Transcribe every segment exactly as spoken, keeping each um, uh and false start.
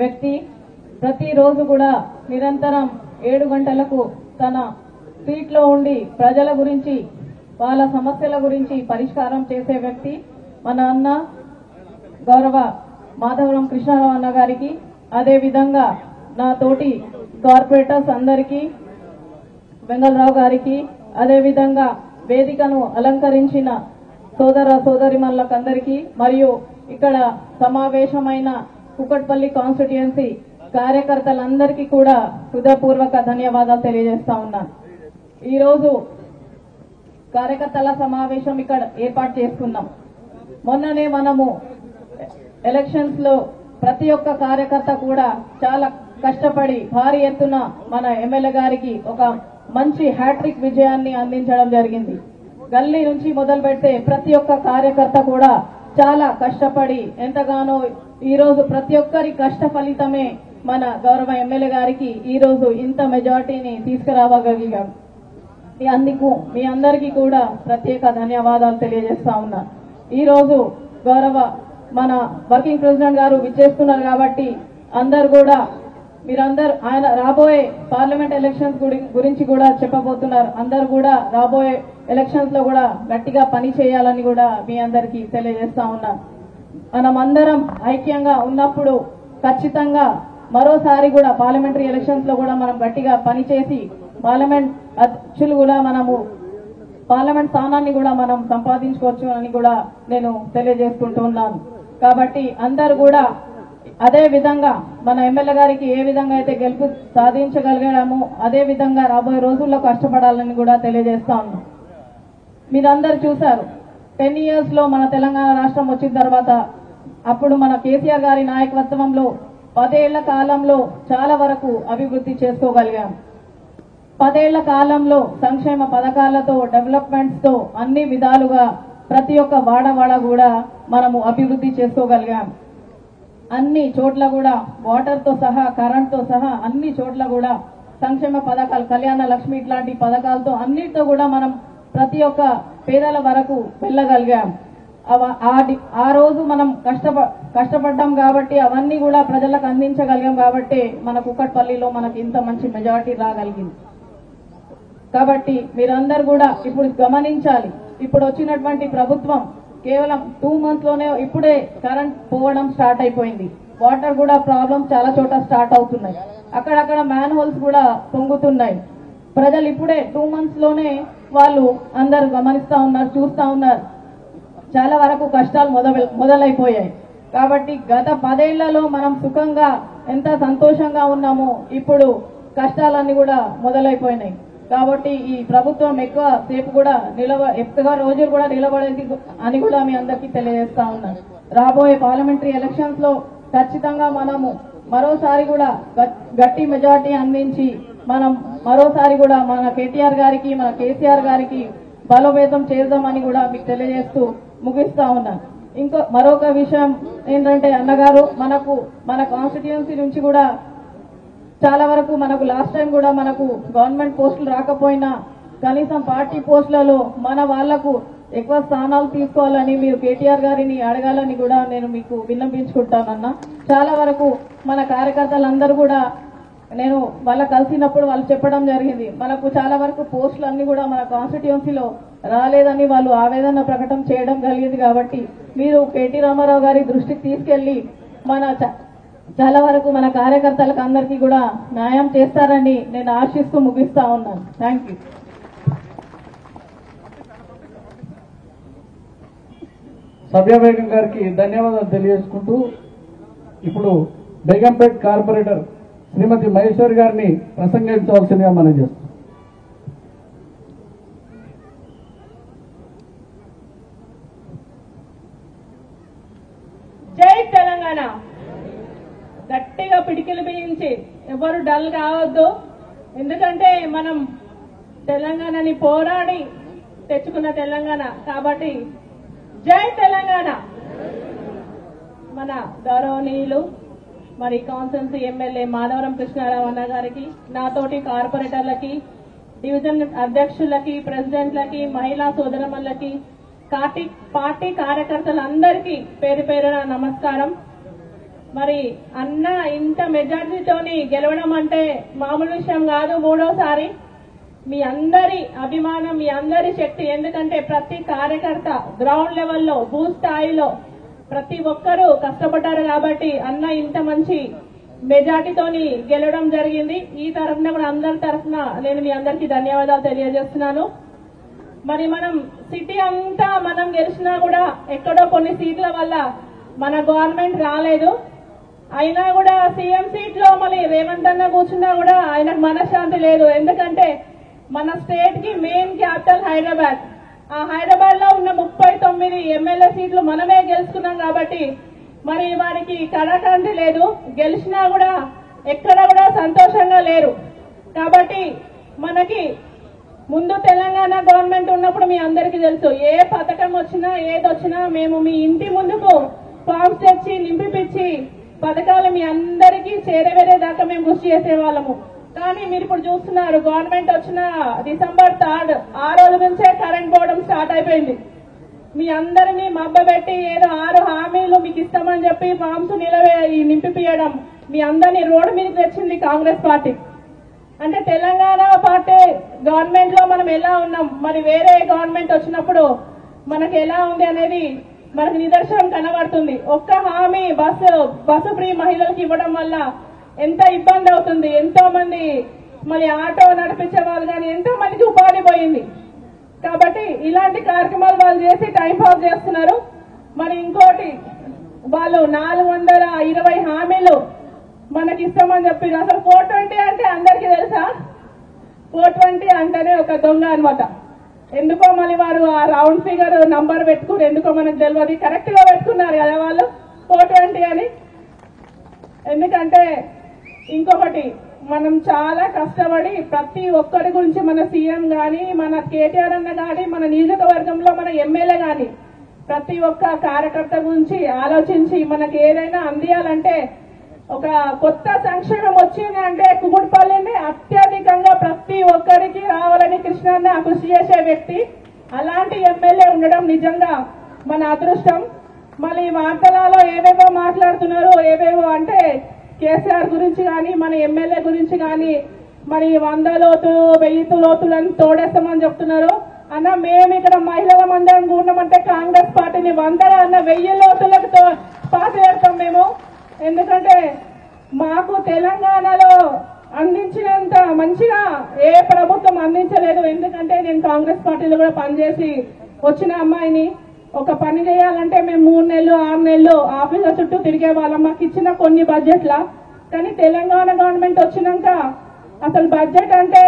వ్యక్తి. ప్రతిరోజు కూడా నిరంతరం ఏడు గంటలకు తన సీట్లో ఉండి ప్రజల గురించి వాళ్ళ సమస్యల గురించి పరిష్కారం చేసే వ్యక్తి మన అన్న గౌరవ మాధవరం కృష్ణారావు అన్న గారికి, అదేవిధంగా నా తోటి కార్పొరేటర్స్ అందరికీ, వెంగళరావు గారికి, అదేవిధంగా వేదికను అలంకరించిన సోదర సోదరిమణులకందరికీ మరియు ఇక్కడ సమావేశమైన కుకట్పల్లి కాన్స్టిట్యుయెన్సీ కార్యకర్తలందరికీ కూడా హృదయపూర్వక ధన్యవాదాలు తెలియజేస్తా ఉన్నాను. ఈరోజు కార్యకర్తల సమావేశం ఇక్కడ ఏర్పాటు చేసుకున్నాం. మొన్ననే మనము ఎలక్షన్స్ లో ప్రతి ఒక్క కార్యకర్త కూడా చాలా కష్టపడి భారీ ఎత్తున మన ఎమ్మెల్యే గారికి ఒక మంచి హ్యాట్రిక్ విజయాన్ని అందించడం జరిగింది. గల్లీ నుంచి మొదలు పెడితే ప్రతి ఒక్క కార్యకర్త కూడా చాలా కష్టపడి ఎంతగానో ఈ రోజు ప్రతి ఒక్కరి కష్ట ఫలితమే మన గౌరవ ఎమ్మెల్యే గారికి ఈ రోజు ఇంత మెజార్టీని తీసుకురావగలిగాం. అందుకు మీ అందరికీ కూడా ప్రత్యేక ధన్యవాదాలు తెలియజేస్తా ఉన్నా. ఈ రోజు గౌరవ మన వర్కింగ్ ప్రెసిడెంట్ గారు విచ్చేస్తున్నారు కాబట్టి అందరు కూడా మీరందరూ ఆయన రాబోయే పార్లమెంట్ ఎలక్షన్స్ గురించి కూడా చెప్పబోతున్నారు. అందరు కూడా రాబోయే ఎలక్షన్స్ లో కూడా గట్టిగా పని చేయాలని కూడా మీ అందరికీ తెలియజేస్తా ఉన్నా. మనం అందరం ఐక్యంగా ఉన్నప్పుడు ఖచ్చితంగా మరోసారి కూడా పార్లమెంటరీ ఎలక్షన్స్ లో కూడా మనం గట్టిగా పనిచేసి పార్లమెంట్ అధ్యక్షులు కూడా మనము పార్లమెంట్ స్థానాన్ని కూడా మనం సంపాదించుకోవచ్చు అని కూడా నేను తెలియజేసుకుంటూ ఉన్నాను. కాబట్టి అందరూ కూడా అదే విధంగా మన ఎమ్మెల్యే గారికి ఏ విధంగా అయితే గెలుపు సాధించగలిగామో అదే విధంగా రాబోయే రోజుల్లో కష్టపడాలని కూడా తెలియజేస్తా ఉన్నాం. మీరందరూ చూశారు, టెన్ ఇయర్స్ లో మన తెలంగాణ రాష్ట్రం వచ్చిన తర్వాత అప్పుడు మన కేసీఆర్ గారి నాయకత్వంలో పదేళ్ల కాలంలో చాలా వరకు అభివృద్ధి చేసుకోగలిగాం. పదేళ్ల కాలంలో సంక్షేమ పథకాలతో డెవలప్మెంట్స్ తో అన్ని విధాలుగా ప్రతి ఒక్క వాడవాడ కూడా మనము అభివృద్ధి చేసుకోగలిగాం. అన్ని చోట్ల కూడా వాటర్ తో సహా కరెంట్ తో సహా అన్ని చోట్ల కూడా సంక్షేమ పథకాలు, కళ్యాణ లక్ష్మి ఇట్లాంటి పథకాలతో అన్నిటితో కూడా మనం ప్రతి ఒక్క పేదల వరకు వెళ్ళగలిగాం. ఆ రోజు మనం కష్టప కష్టపడ్డాం కాబట్టి అవన్నీ కూడా ప్రజలకు అందించగలిగాం కాబట్టి మన కుకట్పల్లిలో మనకి ఇంత మంచి మెజారిటీ రాగలిగింది. కాబట్టి మీరందరూ కూడా ఇప్పుడు గమనించాలి, ఇప్పుడు వచ్చినటువంటి ప్రభుత్వం కేవలం టూ మంత్స్ లోనే ఇప్పుడే కరెంట్ పోవడం స్టార్ట్ అయిపోయింది. వాటర్ కూడా ప్రాబ్లమ్స్ చాలా చోట స్టార్ట్ అవుతున్నాయి. అక్కడక్కడ మ్యాన్ హోల్స్ కూడా పొంగుతున్నాయి. ప్రజలు ఇప్పుడే టూ మంత్స్ లోనే వాళ్ళు అందరు గమనిస్తా ఉన్నారు, చూస్తా ఉన్నారు. చాలా వరకు కష్టాలు మొదలు మొదలైపోయాయి. కాబట్టి గత పదేళ్లలో మనం సుఖంగా ఎంత సంతోషంగా ఉన్నామో ఇప్పుడు కష్టాలన్నీ కూడా మొదలైపోయినాయి. కాబట్టి ఈ ప్రభుత్వం ఎక్కువ సేపు కూడా నిలవ ఎక్కువ రోజులు కూడా నిలబడేది అని కూడా మీ అందరికీ తెలియజేస్తా ఉన్నాను. రాబోయే పార్లమెంటరీ ఎలక్షన్స్ లో ఖచ్చితంగా మనము మరోసారి కూడా గట్టి మెజార్టీ అందించి మనం మరోసారి కూడా మన కేటీఆర్ గారికి మన కేసీఆర్ గారికి బలోపేతం చేద్దామని కూడా మీకు తెలియజేస్తూ ముగిస్తా ఉన్నాను. ఇంకో మరొక విషయం ఏంటంటే అన్నగారు మనకు మన కాన్స్టిట్యుయెన్సీ నుంచి కూడా చాలా వరకు మనకు లాస్ట్ టైం కూడా మనకు గవర్నమెంట్ పోస్టులు రాకపోయినా కనీసం పార్టీ పోస్టులలో మన వాళ్లకు ఎక్కువ స్థానాలు తీసుకోవాలని మీరు కేటీఆర్ గారిని అడగాలని కూడా నేను మీకు విన్నపించుకుంటానన్నా. చాలా వరకు మన కార్యకర్తలందరూ కూడా నేను వాళ్ళ కలిసినప్పుడు వాళ్ళు చెప్పడం జరిగింది, మనకు చాలా వరకు పోస్టులు అన్ని కూడా మన కాన్స్టిట్యుయెన్సీలో రాలేదని వాళ్ళు ఆవేదన ప్రకటన చేయడం జరిగింది. కాబట్టి మీరు కేటీ రామారావు గారి దృష్టికి తీసుకెళ్లి మన చాలా వరకు మన కార్యకర్తలకు అందరికీ కూడా న్యాయం చేస్తారని నేను ఆశిస్తూ ముగిస్తా ఉన్నాను. Thank you. సభ్య బేగం గారికి ధన్యవాదాలు తెలియజేసుకుంటూ ఇప్పుడు బేగంపేట్ కార్పొరేటర్ శ్రీమతి మహేశ్వరి గారిని ప్రసంగించవలసిందిగా మనం చేస్తాం. జై తెలంగాణ. గట్టిగా పిడికిలు బిగించి ఎవరు డల్ కావద్దు. ఎందుకంటే మనం తెలంగాణని పోరాడి తెచ్చుకున్న తెలంగాణ కాబట్టి జై తెలంగాణ. మన గౌరవనీయులు మరి కాన్స్టిట్యుయెన్సీ ఎమ్మెల్యే మాధవరం కృష్ణారావు అన్న గారికి, నాతోటి కార్పొరేటర్లకి, డివిజన్ అధ్యక్షులకి, ప్రెసిడెంట్లకి, మహిళా సోదరమ్మలకి, పార్టీ పార్టీ కార్యకర్తలందరికీ పేరు పేరున నమస్కారం. మరి అన్న ఇంత మెజార్టీతోని గెలవడం అంటే మామూలు విషయం కాదు. మూడోసారి మీ అందరి అభిమానం, మీ అందరి శక్తి, ఎందుకంటే ప్రతి కార్యకర్త గ్రౌండ్ లెవెల్లో బూత్ స్థాయిలో ప్రతి ఒక్కరూ కష్టపడ్డారు కాబట్టి అన్న ఇంత మంచి మెజార్టీతోని గెలవడం జరిగింది. ఈ తరఫున కూడా అందరి తరఫున నేను మీ అందరికీ ధన్యవాదాలు తెలియజేస్తున్నాను. మరి మనం సిటీ అంతా మనం గెలిచినా కూడా ఎక్కడో కొన్ని సీట్ల వల్ల మన గవర్నమెంట్ రాలేదు. అయినా కూడా సీఎం సీట్ లో మళ్ళీ రేవంత్ అన్న కూర్చున్నా కూడా ఆయనకు మనశ్శాంతి లేదు. ఎందుకంటే మన స్టేట్ కి మెయిన్ క్యాపిటల్ హైదరాబాద్. ఆ హైదరాబాద్ లో ఉన్న ముప్పై తొమ్మిది ఎమ్మెల్యే సీట్లు మనమే గెలుచుకున్నాం కాబట్టి మరి వారికి కళాకాంతి లేదు. గెలిచినా కూడా ఎక్కడ కూడా సంతోషంగా లేరు. కాబట్టి మనకి ముందు తెలంగాణ గవర్నమెంట్ ఉన్నప్పుడు మీ అందరికీ తెలుసు, ఏ పథకం వచ్చినా ఏది వచ్చినా మేము మీ ఇంటి ముందుకు ఫామ్స్ తెచ్చి నింపిపిచ్చి పథకాలు మీ అందరికీ చేరవేరే దాకా మేము కృషి చేసేవాళ్ళము. కానీ మీరు ఇప్పుడు చూస్తున్నారు, గవర్నమెంట్ వచ్చిన డిసెంబర్ థర్డ్ ఆ రోజు నుంచే కరెంట్ పోవడం స్టార్ట్ అయిపోయింది. మీ అందరినీ మబ్బబెట్టి ఏదో ఆరు హామీలు మీకు ఇస్తామని చెప్పి ఫామ్స్ నిలవే నింపిపియడం, మీ అందరినీ రోడ్డు మీదకి తెచ్చింది కాంగ్రెస్ పార్టీ. అంటే తెలంగాణ పార్టీ గవర్నమెంట్ లో మనం ఎలా ఉన్నాం, మరి వేరే గవర్నమెంట్ వచ్చినప్పుడు మనకు ఎలా ఉంది అనేది మనకు నిదర్శనం కనబడుతుంది. ఒక్క హామీ బస్సు బస్సు ఫ్రీ మహిళలకు ఇవ్వడం వల్ల ఎంత ఇబ్బంది అవుతుంది. ఎంతో మంది మరి ఆటో నడిపించే వాళ్ళు కానీ ఎంతో మందికి ఉపాధి పోయింది. కాబట్టి ఇలాంటి కార్యక్రమాలు వాళ్ళు చేసి టైం పాస్ చేస్తున్నారు. మరి ఇంకోటి, వాళ్ళు నాలుగు వందల ఇరవై హామీలు మనకి ఇస్తామని చెప్పి, అసలు ఫోర్ ట్వంటీ అంటే అందరికీ తెలుసా? ఫోర్ ట్వంటీ అంటేనే ఒక దొంగ అనమాట. ఎందుకో మళ్ళీ వారు ఆ రౌండ్ ఫిగర్ నంబర్ పెట్టుకుని ఎందుకో మనకు తెలియదు. కరెక్ట్ గా పెట్టుకున్నారు కదా వాళ్ళు ఫోర్ ట్వంటీ అని. ఎందుకంటే ఇంకొకటి, మనం చాలా కష్టపడి ప్రతి ఒక్కరి గురించి మన సీఎం గాని, మన కేటీఆర్ అన్న గాని, మన నియోజకవర్గంలో మన ఎమ్మెల్యే గాని ప్రతి ఒక్క కార్యకర్త గురించి ఆలోచించి మనకి ఏదైనా అందియాలంటే, ఒక కొత్త సంక్షేమం వచ్చింది అంటే కుకుట్పల్లిని అత్యధికంగా ప్రతి ఒక్కరికి రావాలని కృష్ణన్న కృషి చేసే వ్యక్తి. అలాంటి ఎమ్మెల్యే ఉండడం నిజంగా మన అదృష్టం. మళ్ళీ వార్తలలో ఏవేవో మాట్లాడుతున్నారు, ఏవేవో అంటే కేసీఆర్ గురించి కానీ మన ఎమ్మెల్యే గురించి కానీ మరి వంద లోతులు వెయ్యి లోతులను తోడేస్తామని చెప్తున్నారు. అన్న మేము ఇక్కడ మహిళల మందరం కూడినామంటే కాంగ్రెస్ పార్టీని వందల అన్న వెయ్యి లోతులకు పాతి పెడతాం మేము. ఎందుకంటే మాకు తెలంగాణలో అందించినంత మంచిగా ఏ ప్రభుత్వం అందించలేదు. ఎందుకంటే నేను కాంగ్రెస్ పార్టీలో కూడా పనిచేసి వచ్చిన అమ్మాయిని. ఒక పని చేయాలంటే మేము మూడు నెలలు ఆరు నెలలు ఆఫీసుల చుట్టూ తిరిగే వాళ్ళం, మాకు ఇచ్చిన కొన్ని బడ్జెట్ల. కానీ తెలంగాణ గవర్నమెంట్ వచ్చినాక అసలు బడ్జెట్ అంటే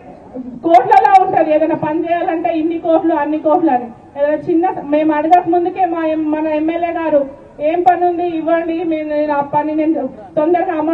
కోట్లలో ఉంటది. ఏదైనా పని చేయాలంటే ఇన్ని కోట్లు అన్ని కోట్లు అని. ఏదైనా చిన్న మేము అడగక ముందుకే మా మన ఎమ్మెల్యే గారు ఏం పని ఉంది ఇవ్వండి, మేము ఆ పని నేను తొందరగా